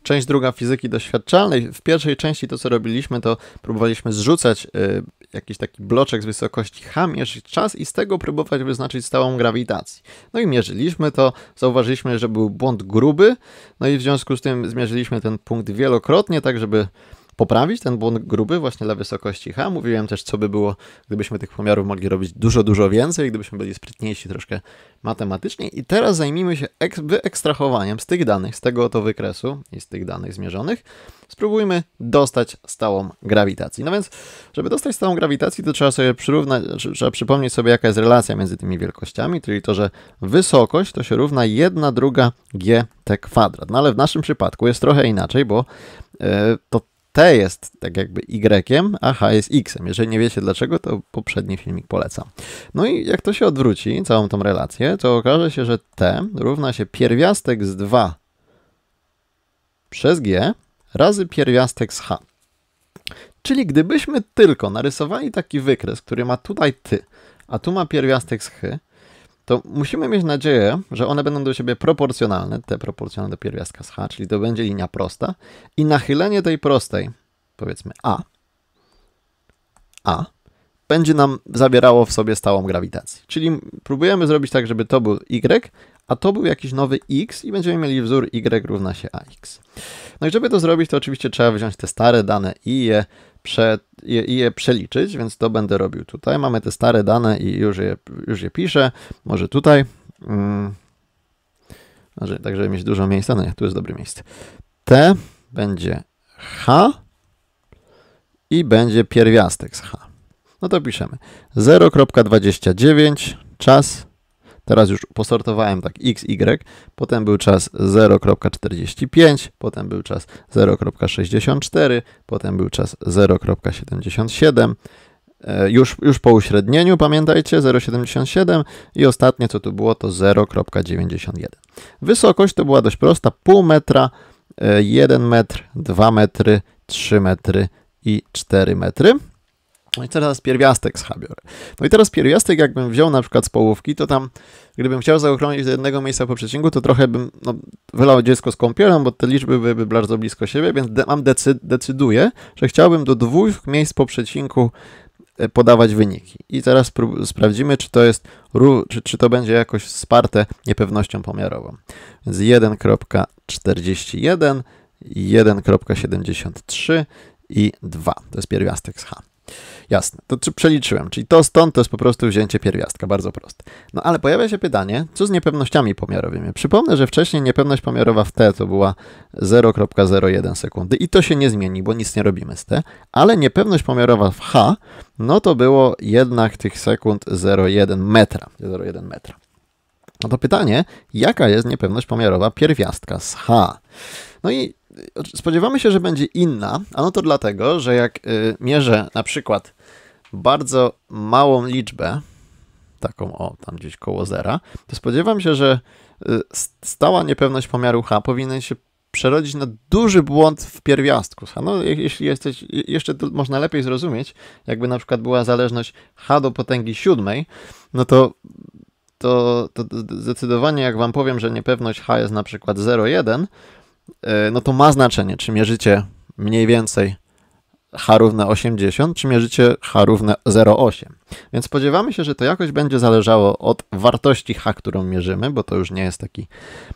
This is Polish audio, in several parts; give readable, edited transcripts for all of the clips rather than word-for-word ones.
część druga fizyki doświadczalnej. W pierwszej części to, co robiliśmy, to próbowaliśmy zrzucać jakiś taki bloczek z wysokości h, mierzyć czas i z tego próbować wyznaczyć stałą grawitacji. No i mierzyliśmy to, zauważyliśmy, że był błąd gruby, no i w związku z tym zmierzyliśmy ten punkt wielokrotnie, tak żeby poprawić ten błąd gruby właśnie dla wysokości h. Mówiłem też, co by było, gdybyśmy tych pomiarów mogli robić dużo więcej, gdybyśmy byli sprytniejsi troszkę matematycznie. I teraz zajmijmy się wyekstrahowaniem z tych danych, z tego oto wykresu i z tych danych zmierzonych, spróbujmy dostać stałą grawitację. No więc, żeby dostać stałą grawitację, to trzeba sobie trzeba przypomnieć sobie, jaka jest relacja między tymi wielkościami, czyli to, że wysokość to się równa 1/2 gt kwadrat. No ale w naszym przypadku jest trochę inaczej, bo to t jest tak jakby y, a h jest x-em. Jeżeli nie wiecie dlaczego, to poprzedni filmik polecam. No i jak to się odwróci, całą tą relację, to okaże się, że t równa się pierwiastek z 2 przez g razy pierwiastek z h. Czyli gdybyśmy tylko narysowali taki wykres, który ma tutaj ty, a tu ma pierwiastek z h, to musimy mieć nadzieję, że one będą do siebie proporcjonalne, te proporcjonalne do pierwiastka z h, czyli to będzie linia prosta i nachylenie tej prostej, powiedzmy a, będzie nam zabierało w sobie stałą grawitację. Czyli próbujemy zrobić tak, żeby to był y, a to był jakiś nowy x i będziemy mieli wzór y równa się ax. No i żeby to zrobić, to oczywiście trzeba wziąć te stare dane i je przeliczyć, więc to będę robił tutaj. Mamy te stare dane i już je piszę. Może tutaj. Tak, żeby mieć dużo miejsca. No nie, tu jest dobre miejsce. T będzie h i będzie pierwiastek z h. No to piszemy 0,29 czas. Teraz już posortowałem tak x, y, potem był czas 0,45, potem był czas 0,64, potem był czas 0,77, już po uśrednieniu, pamiętajcie, 0,77 i ostatnie, co tu było, to 0,91. Wysokość to była dość prosta, pół metra, 1 metr, 2 metry, 3 metry i 4 metry. No i teraz pierwiastek z h biorę. No i teraz pierwiastek, jakbym wziął na przykład z połówki, to tam, gdybym chciał zaokrąglić do jednego miejsca po przecinku, to trochę bym wylał dziecko z kąpielą, bo te liczby były bardzo blisko siebie, więc decyduję, że chciałbym do 2 miejsc po przecinku podawać wyniki. I teraz sprawdzimy, czy to będzie jakoś wsparte niepewnością pomiarową. Więc 1,41, 1,73 i 2. To jest pierwiastek z h. Jasne, to przeliczyłem, czyli to stąd to jest po prostu wzięcie pierwiastka, bardzo proste. No ale pojawia się pytanie, co z niepewnościami pomiarowymi? Przypomnę, że wcześniej niepewność pomiarowa w t to była 0,01 sekundy i to się nie zmieni, bo nic nie robimy z t, ale niepewność pomiarowa w h, no to było jednak tych sekund 0,1 metra. 0,1 metra. No to pytanie, jaka jest niepewność pomiarowa pierwiastka z h? No i spodziewamy się, że będzie inna, a no to dlatego, że jak mierzę na przykład bardzo małą liczbę, taką tam gdzieś koło zera, to spodziewam się, że stała niepewność pomiaru h powinien się przerodzić na duży błąd w pierwiastku h. No jeśli jeszcze to można lepiej zrozumieć, jakby na przykład była zależność h do potęgi 7, no to zdecydowanie jak wam powiem, że niepewność h jest na przykład 0,1, no to ma znaczenie, czy mierzycie mniej więcej h równe 80, czy mierzycie h równe 0,8. Więc spodziewamy się, że to jakoś będzie zależało od wartości h, którą mierzymy, bo to już nie jest taki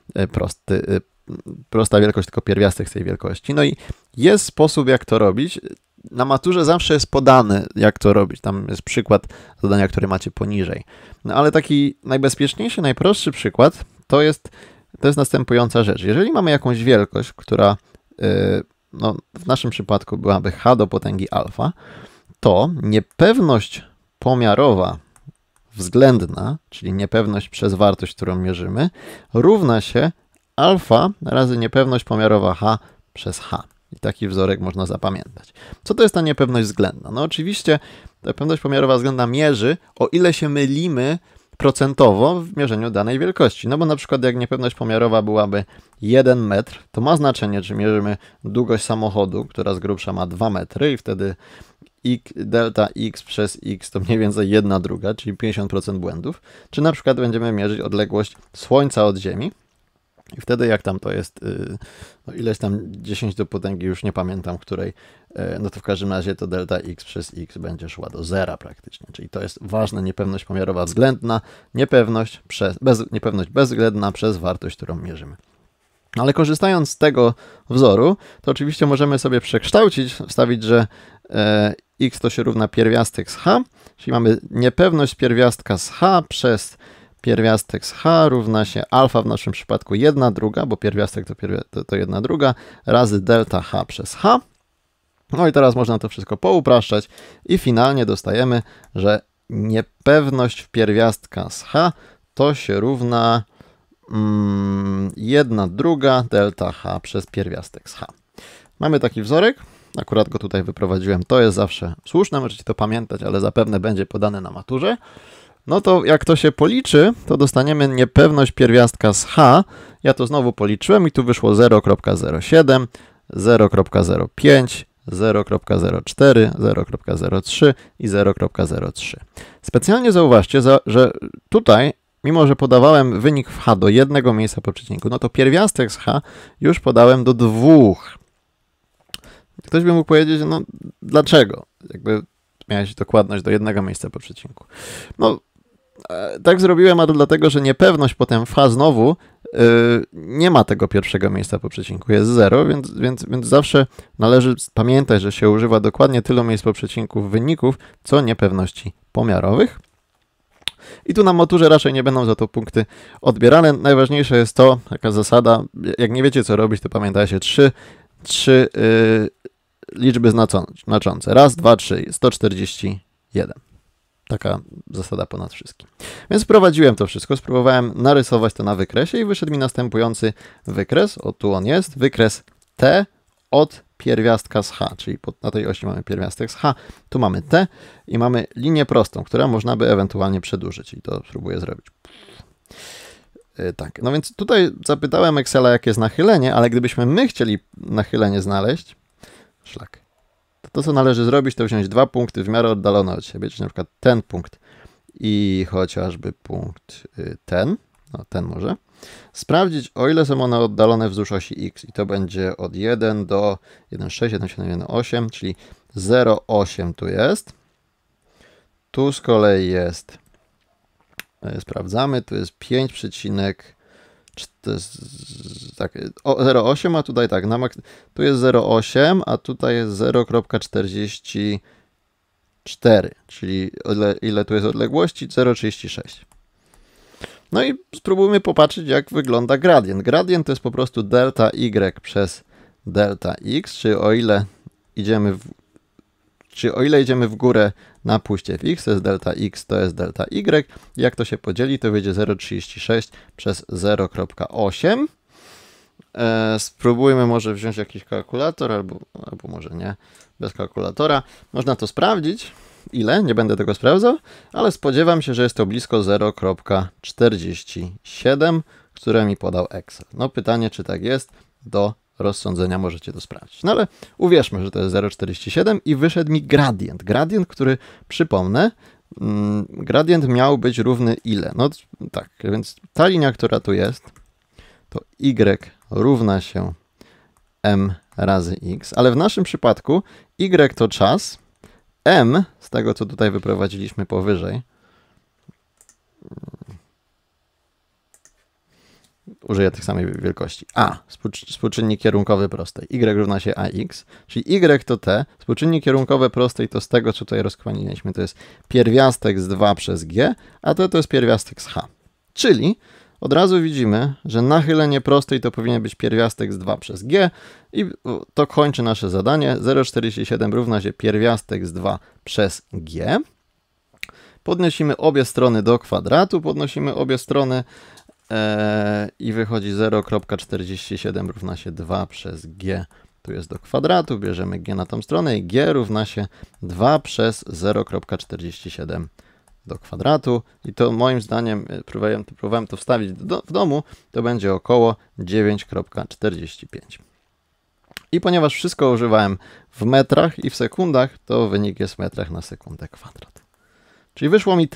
prosta wielkość, tylko pierwiastek z tej wielkości. No i jest sposób, jak to robić. Na maturze zawsze jest podane, jak to robić. Tam jest przykład zadania, które macie poniżej. No ale taki najbezpieczniejszy, najprostszy przykład to jest następująca rzecz. Jeżeli mamy jakąś wielkość, która no, w naszym przypadku byłaby h do potęgi alfa, to niepewność pomiarowa względna, czyli niepewność przez wartość, którą mierzymy, równa się alfa razy niepewność pomiarowa h przez h. I taki wzorek można zapamiętać. Co to jest ta niepewność względna? No oczywiście ta niepewność pomiarowa względna mierzy, o ile się mylimy procentowo w mierzeniu danej wielkości. No bo na przykład jak niepewność pomiarowa byłaby 1 metr, to ma znaczenie, czy mierzymy długość samochodu, która z grubsza ma 2 metry i wtedy delta x przez x to mniej więcej 1/2, czyli 50% błędów. Czy na przykład będziemy mierzyć odległość Słońca od Ziemi, I wtedy jak tam to jest, no ileś tam 10 do potęgi, już nie pamiętam której, no to w każdym razie to delta x przez x będzie szła do zera praktycznie. Czyli to jest ważna niepewność pomiarowa względna, niepewność bezwzględna przez wartość, którą mierzymy. Ale korzystając z tego wzoru, to oczywiście możemy sobie przekształcić, wstawić, że x to się równa pierwiastek z h, czyli mamy niepewność pierwiastka z h przez pierwiastek z h równa się alfa w naszym przypadku 1/2, bo pierwiastek to 1/2 razy delta h przez h. No i teraz można to wszystko poupraszczać i finalnie dostajemy, że niepewność pierwiastka z h to się równa 1/2 delta h przez pierwiastek z h. Mamy taki wzorek, akurat go tutaj wyprowadziłem, to jest zawsze słuszne, możecie to pamiętać, ale zapewne będzie podane na maturze. No to jak to się policzy, to dostaniemy niepewność pierwiastka z h. Ja to znowu policzyłem i tu wyszło 0,07, 0,05, 0,04, 0,03 i 0,03. Specjalnie zauważcie, że tutaj, mimo że podawałem wynik w h do jednego miejsca po przecinku, no to pierwiastek z h już podałem do 2. Ktoś by mógł powiedzieć, no dlaczego? Jakby miałeś dokładność do jednego miejsca po przecinku. No, tak zrobiłem, a to dlatego, że niepewność potem w h znowu nie ma tego pierwszego miejsca po przecinku, jest 0, więc zawsze należy pamiętać, że się używa dokładnie tylu miejsc po przecinku wyników, co niepewności pomiarowych. I tu na maturze raczej nie będą za to punkty odbierane. Najważniejsze jest to, taka zasada, jak nie wiecie co robić, to pamiętajcie, trzy liczby znaczące. Raz, 2, 3, 141. Taka zasada ponad wszystkim. Więc wprowadziłem to wszystko, spróbowałem narysować to na wykresie i wyszedł mi następujący wykres. O, tu on jest. Wykres t od pierwiastka z h, czyli na tej osi mamy pierwiastek z h, tu mamy t i mamy linię prostą, która można by ewentualnie przedłużyć i to spróbuję zrobić. Tak, no więc tutaj zapytałem Excela, jakie jest nachylenie, ale gdybyśmy my chcieli nachylenie znaleźć, szlak, to co należy zrobić, to wziąć 2 punkty w miarę oddalone od siebie, czyli na przykład ten punkt i chociażby punkt ten, no ten może, sprawdzić, o ile są one oddalone wzdłuż osi x i to będzie od 1 do 1,6, 1,7, 1,8, czyli 0,8 tu jest. Tu z kolei jest, sprawdzamy, tu jest 5, to jest tak, 0,8, a tutaj tak, tu jest 0,8, a tutaj jest 0,44, czyli ile tu jest odległości? 0,36. No i spróbujmy popatrzeć, jak wygląda gradient. Gradient to jest po prostu delta y przez delta x, czy o ile idziemy w górę na puście w x, to jest delta x, to jest delta y. Jak to się podzieli, to wyjdzie 0,36 przez 0,8. Spróbujmy może wziąć jakiś kalkulator, albo może nie, bez kalkulatora. Można to sprawdzić. Ile? Nie będę tego sprawdzał, ale spodziewam się, że jest to blisko 0,47, które mi podał Excel. No pytanie, czy tak jest, do rozsądzenia możecie to sprawdzić. No ale uwierzmy, że to jest 0,47 i wyszedł mi gradient. Gradient, który, przypomnę, gradient miał być równy ile? No tak, więc ta linia, która tu jest, to y równa się m razy x, ale w naszym przypadku y to czas, m, z tego co tutaj wyprowadziliśmy powyżej, użyję tych samej wielkości, a, współczynnik kierunkowy prostej, y równa się ax, czyli y to t, współczynnik kierunkowy prostej to z tego, co tutaj rozkłanialiśmy, to jest pierwiastek z 2 przez g, a to jest pierwiastek z h. Czyli od razu widzimy, że nachylenie prostej to powinien być pierwiastek z 2 przez g i to kończy nasze zadanie. 0,47 równa się pierwiastek z 2 przez g. Podnosimy obie strony do kwadratu, podnosimy obie strony i wychodzi 0,47 równa się 2 przez g. Tu jest do kwadratu, bierzemy g na tą stronę i g równa się 2 przez 0,47 do kwadratu i to moim zdaniem, próbowałem to wstawić w domu, to będzie około 9,45. I ponieważ wszystko używałem w metrach i w sekundach, to wynik jest w metrach na sekundę kwadrat. Czyli wyszło mi tyle.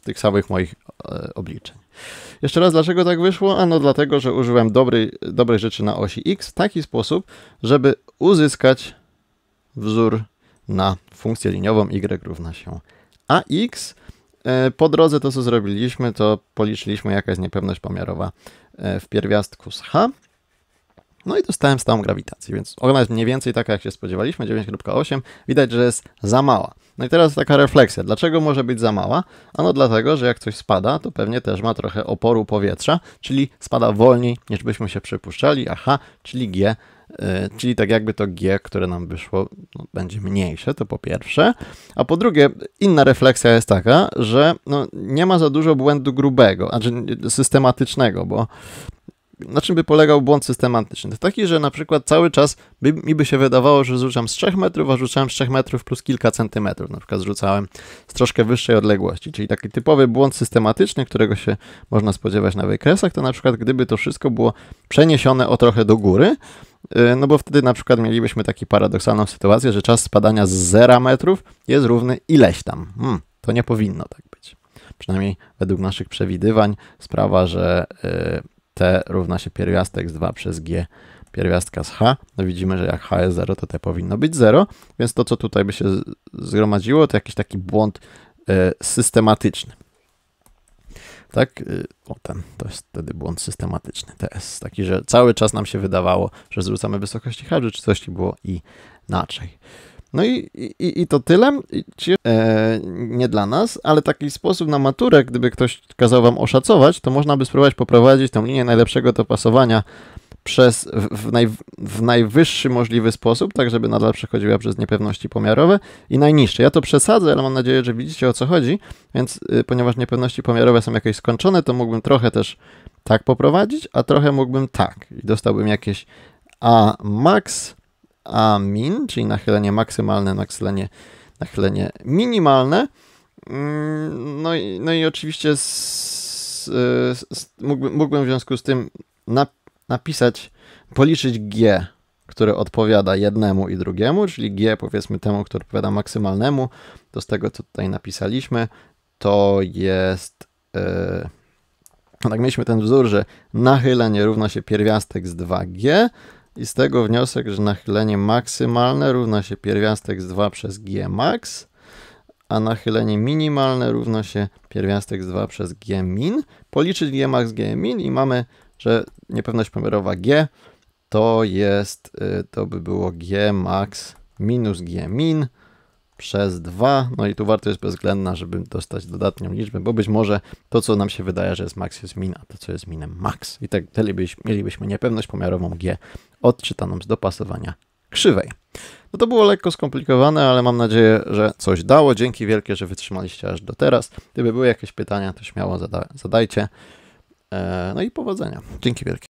tych samych moich obliczeń. Jeszcze raz, dlaczego tak wyszło? Ano dlatego, że użyłem dobrej rzeczy na osi X w taki sposób, żeby uzyskać wzór na funkcję liniową y równa się ax. Po drodze to, co zrobiliśmy, to policzyliśmy jaka jest niepewność pomiarowa w pierwiastku z h. No i dostałem stałą grawitację, więc ona jest mniej więcej taka, jak się spodziewaliśmy, 9,8. Widać, że jest za mała. No i teraz taka refleksja. Dlaczego może być za mała? Ano dlatego, że jak coś spada, to pewnie też ma trochę oporu powietrza, czyli spada wolniej, niż byśmy się przypuszczali, a h, czyli g, czyli tak jakby to g, które nam wyszło, no, będzie mniejsze, to po pierwsze. A po drugie, inna refleksja jest taka, że no, nie ma za dużo błędu grubego, znaczy systematycznego, bo na czym by polegał błąd systematyczny? To taki, że na przykład cały czas mi by się wydawało, że zrzucam z 3 metrów, a rzucałem z 3 metrów plus kilka centymetrów. Na przykład zrzucałem z troszkę wyższej odległości, czyli taki typowy błąd systematyczny, którego się można spodziewać na wykresach, to na przykład gdyby to wszystko było przeniesione o trochę do góry, no bo wtedy na przykład mielibyśmy taką paradoksalną sytuację, że czas spadania z 0 metrów jest równy ileś tam. To nie powinno tak być. Przynajmniej według naszych przewidywań sprawa, że t równa się pierwiastek z 2 przez g pierwiastka z h. No widzimy, że jak h jest 0, to t powinno być 0, więc to, co tutaj by się zgromadziło, to jakiś taki błąd systematyczny. Tak? To jest wtedy błąd systematyczny, TS. Taki, że cały czas nam się wydawało, że zwrócamy wysokości h, w rzeczywistości było inaczej. No i to tyle. Nie dla nas, ale taki sposób na maturę, gdyby ktoś kazał wam oszacować, to można by spróbować poprowadzić tą linię najlepszego dopasowania w najwyższy możliwy sposób, tak żeby nadal przechodziła przez niepewności pomiarowe i najniższe. Ja to przesadzę, ale mam nadzieję, że widzicie, o co chodzi, więc ponieważ niepewności pomiarowe są jakieś skończone, to mógłbym trochę też tak poprowadzić, a trochę mógłbym tak i dostałbym jakieś a max, a min, czyli nachylenie maksymalne, nachylenie minimalne. No i oczywiście mógłbym w związku z tym policzyć g, które odpowiada jednemu i drugiemu, czyli g powiedzmy temu, który odpowiada maksymalnemu. To z tego, co tutaj napisaliśmy, to jest... tak mieliśmy ten wzór, że nachylenie równa się pierwiastek z 2g, i z tego wniosek, że nachylenie maksymalne równa się pierwiastek z 2 przez g max, a nachylenie minimalne równa się pierwiastek z 2 przez g min. Policzyć g max, g min i mamy, że niepewność pomiarowa g to by było g max minus g min przez 2. No i tu wartość jest bezwzględna, żeby dostać dodatnią liczbę, bo być może to, co nam się wydaje, że jest max, jest min, a to, co jest minem, max. I tak mielibyśmy niepewność pomiarową g odczytaną z dopasowania krzywej. No to było lekko skomplikowane, ale mam nadzieję, że coś dało. Dzięki wielkie, że wytrzymaliście aż do teraz. Gdyby były jakieś pytania, to śmiało zadajcie. No i powodzenia. Dzięki wielkie.